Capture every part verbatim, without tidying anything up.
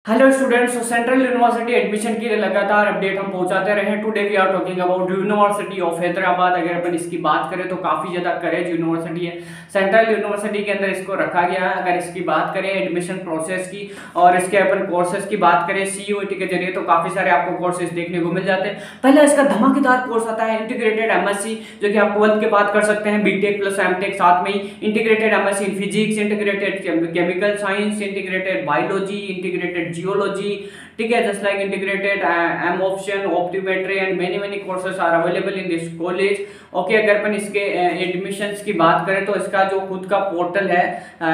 Hello students, तो central university admission की लगातार अपडेट हम पहुंचाते रहे। Today we are talking about university of Hyderabad. अगर अपन इसकी बात करें तो काफ़ी ज़्यादा करेज यूनिवर्सिटी है। सेंट्रल यूनिवर्सिटी के अंदर इसको रखा गया है। अगर इसकी बात करें एडमिशन प्रोसेस की और इसके अपन कोर्सेज की बात करें सीयूईटी के जरिए, तो काफ़ी सारे आपको कोर्सेज देखने को मिल जाते हैं। पहला इसका धमाकेदार कोर्स आता है इंटीग्रेटेड एमएससी, जो कि आप ट्वेल्थ के बाद कर सकते हैं। बीटेक प्लस एमटेक साथ में ही integrated MSc in physics, integrated chemical science, integrated biology, integrated geology, ठीक है, just like integrated M option, optometry and many many courses are available in this college. Okay, अगर अपन इसके एडमिशंस की बात करें तो इसका जो खुद का पोर्टल है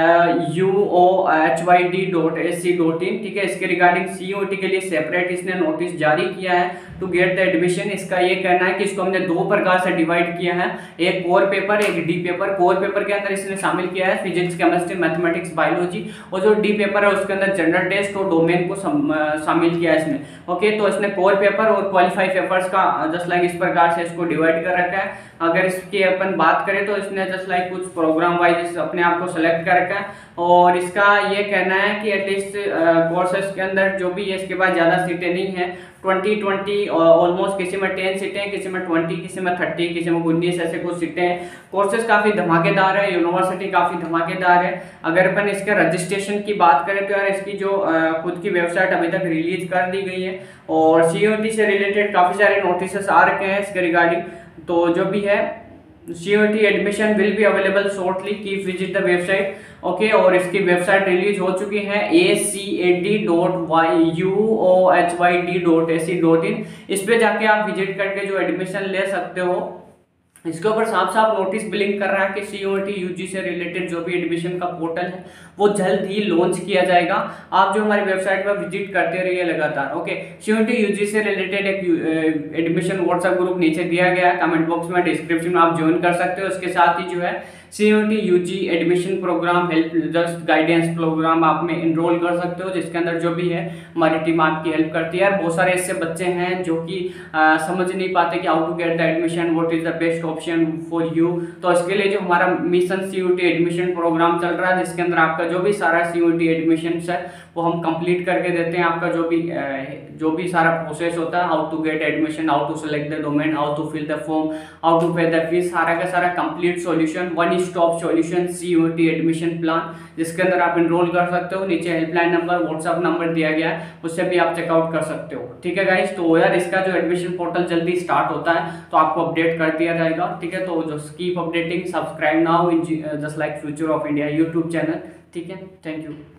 U O H Y D dot S C dot in, ठीक है। इसके रिगार्डिंग सीयूईटी के लिए सेपरेट इसने नोटिस जारी किया है टू गेट द एडमिशन। इसका ये कहना है कि इसको हमने दो प्रकार से डिवाइड किया है, एक कोर पेपर, एक डी पेपर। कोर पेपर के अंदर इसने शामिल किया है फिजिक्स, केमिस्ट्री, मैथमेटिक्स, बायोलॉजी, और जो डी पेपर है उसके अंदर जनरल टेस्ट और डोमेन को शामिल किया है इसमें। ओके, तो इसने कोर पेपर और क्वालिफाई पेपर्स का जस्ट लाइक इस प्रकार से इसको डिवाइड कर रखा है। अगर इसकी अपन बात करें तो इसने जस्ट लाइक कुछ प्रोग्राम वाइज अपने आप को सेलेक्ट कर रखा है, और इसका ये कहना है कि एटलीस्ट कोर्सेज के अंदर जो भी है इसके पास ज़्यादा सीटें नहीं है। ट्वेंटी ट्वेंटी ऑलमोस्ट, किसी में टेन सीटें, किसी में ट्वेंटी, किसी में थर्टी, किसी में उन्नीस, ऐसे कुछ सीटें हैं। कोर्सेज काफ़ी धमाकेदार है, यूनिवर्सिटी काफ़ी धमाकेदार है। अगर अपन इसके रजिस्ट्रेशन की बात करें तो यार इसकी जो खुद की वेबसाइट अभी तक रिलीज कर दी गई है, और सीयूईटी से रिलेटेड काफ़ी सारे नोटिस आ रखे हैं इसके रिगार्डिंग। तो जो भी है CUET admission will be available shortly, keep visit the website. Okay, और इसकी वेबसाइट रिलीज हो चुकी है A C A D dot Y U O H Y D dot A C dot in. इस पे जाके आप विजिट करके जो एडमिशन ले सकते हो। इसके ऊपर साफ साफ नोटिस ब्लिंक कर रहा है कि सीयूईटी यूजी से रिलेटेड जो भी एडमिशन का पोर्टल है वो जल्द ही लॉन्च किया जाएगा। आप जो हमारी वेबसाइट पर विजिट करते रहिए लगातार। ओके, सीयूईटी यूजी से रिलेटेड एक एडमिशन व्हाट्सएप ग्रुप नीचे दिया गया है, कमेंट बॉक्स में, डिस्क्रिप्शन में आप ज्वाइन कर सकते हो। इसके साथ ही जो है CUET UG admission program, help just guidance program आप में इनरोल कर सकते हो, जिसके अंदर जो भी है हमारी टीम आपकी हेल्प करती है। बहुत सारे ऐसे बच्चे हैं जो कि आ, समझ नहीं पाते कि how to get the admission, what is the best option for you. तो इसके लिए जो हमारा मिशन सीयूईटी एडमिशन प्रोग्राम चल रहा है, जिसके अंदर आपका जो भी सारा सीयूईटी एडमिशन है वो हम कंप्लीट करके देते हैं। आपका जो भी जो भी सारा प्रोसेस होता है, how to get admission, how to select the domain, how to fill the form, how to pay the fees, सारा का सारा complete solution, one stop solution CUET admission plan, जिसके अंदर आप इनरोल कर सकते हो। नीचे हेल्पलाइन नंबर, व्हाट्सएप नंबर दिया गया है, उससे भी आप चेकआउट कर सकते हो। ठीक है गाइस, तो यार इसका जो एडमिशन पोर्टल जल्दी स्टार्ट होता है तो आपको अपडेट कर दिया जाएगा। ठीक है, तो जो keep updating, subscribe now in just like future of India YouTube channel. ठीक है, थैंक यू।